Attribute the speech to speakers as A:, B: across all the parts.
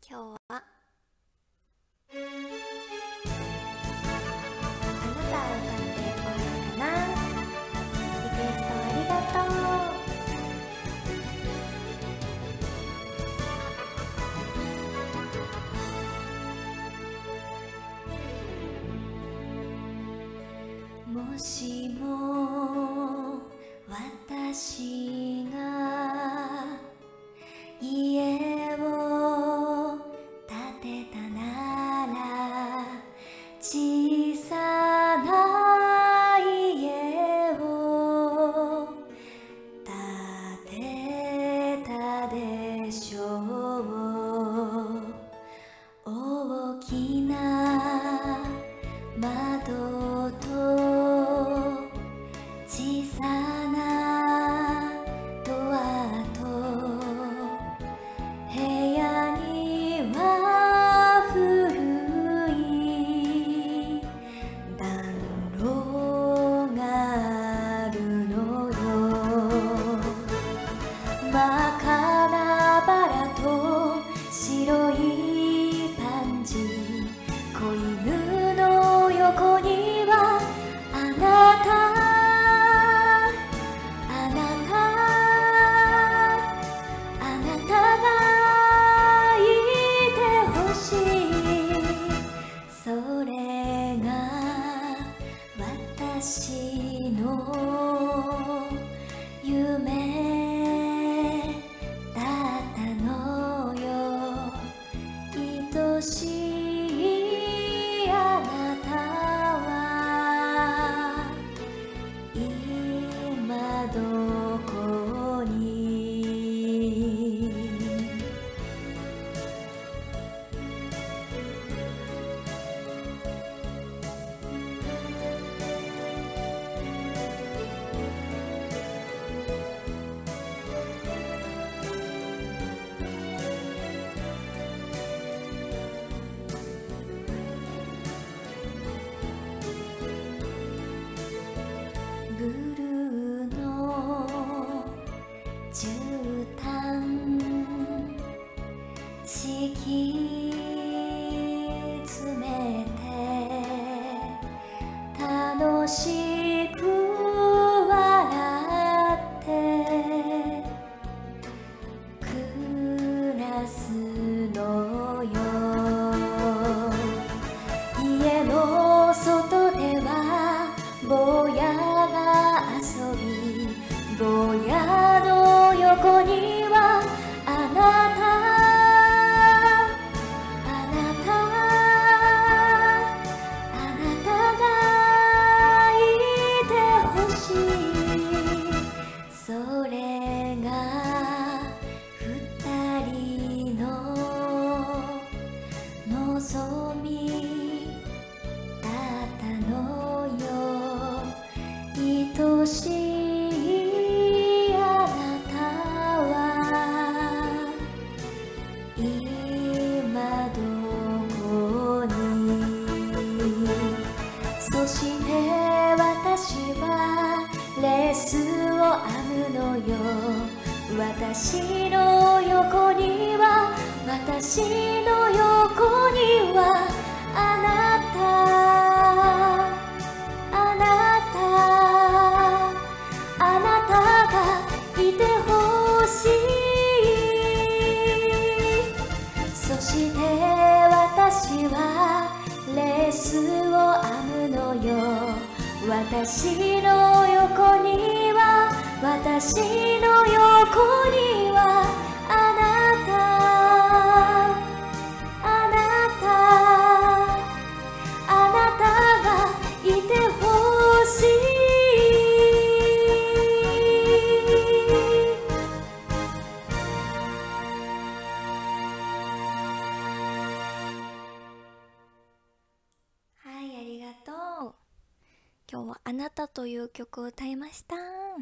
A: 今日はあなたを歌って終わろうかな。リクエストありがとう。もしも私が家を建てたなら、小さな家を建てたでしょう。大きな窓と小さなドアと、部屋には古い暖炉があるのよ。真っ赤なバラと白いパンジー、子犬の横にはあなたがいてほしい。それが私の夢だったのよ。愛しいあなたは今どこに。ブルーの絨毯敷き詰めて、楽しく笑って暮らすのよ。家の外では坊やが遊び、坊やの横にはあなたがいてほしい。それが二人の望みだったのよ。愛しいあなたは今どこに。そして私はレースを編むのよ。私の横にはあなたがいてほしい。そして私はレースを編むのよ。私の横にはあなたがいてほしい。はい、ありがとう。今日はあなたという曲を歌いました。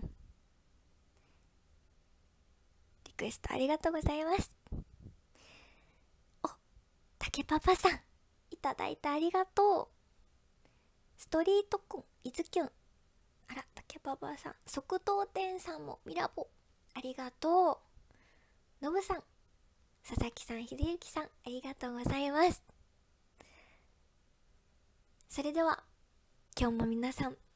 A: リクエストありがとうございます。お、竹パパさん、いただいてありがとう。ストリートくん、いずきゅん、あら、竹パパさん、即答店さんもミラボ、ありがとう。のぶさん、 佐々木さん、秀幸さん、ありがとうございます。それでは今日も皆さん、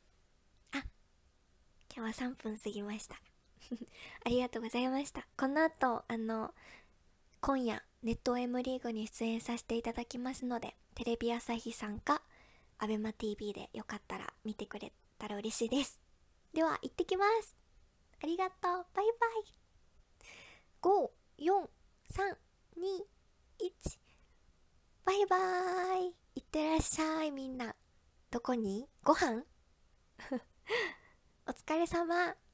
A: 今日は3分過ぎましたありがとうございました。この後今夜ネット M リーグに出演させていただきますので、テレビ朝日さんか ABEMATV でよかったら見てくれたら嬉しいです。では行ってきます。ありがとう。バイバイ。5、4、3、2、1。バイバーイ。いってらっしゃいみんな。どこに？ご飯お疲れ様。